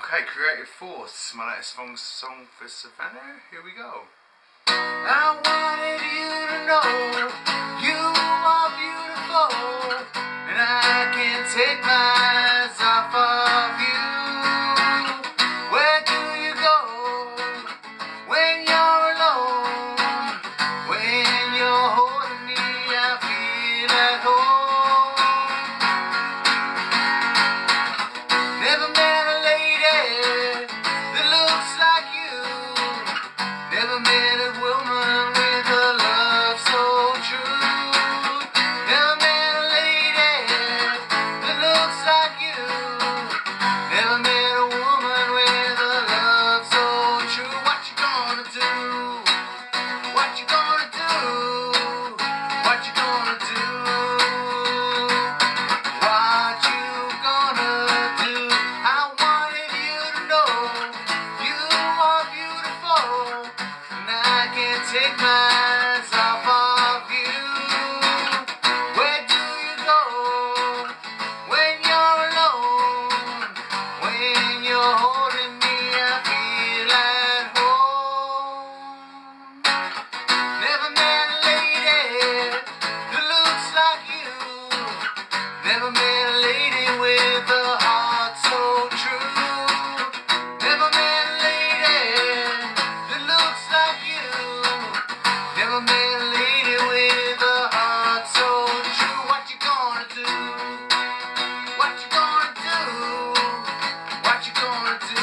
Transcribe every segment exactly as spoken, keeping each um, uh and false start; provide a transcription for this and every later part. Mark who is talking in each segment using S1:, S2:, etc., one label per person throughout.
S1: Okay, Creative Force, my latest song, song for Savannah. Here we go. I wanted you to know you are beautiful, and I can't take my eyes off of you. Where do you go when you're alone? When you're holding me, I feel at home. Never met a lady that looks like you. Never met a woman with a love so true. Never met a lady that looks like you. Never met a woman with a love so true. What you gonna do? What you gonna do? What you gonna do? What you gonna do? I wanted you to know you are beautiful, and I can't take my eyes off of you. Where do you go when you're alone? When you're holding me, I feel at home. Never met a lady who looks like you. Never met a lady with a heart so true. Never met a lady that looks like you. Never met a lady with a heart so true. What you gonna do? What you gonna do? What you gonna do?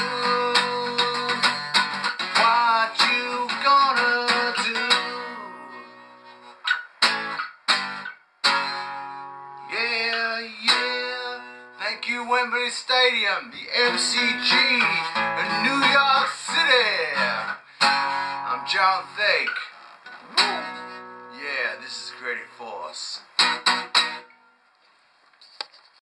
S1: What you gonna do? Yeah, yeah. Thank you, Wembley Stadium, the M C G in New York City. I'm John Thake. Yeah, this is Creative Force.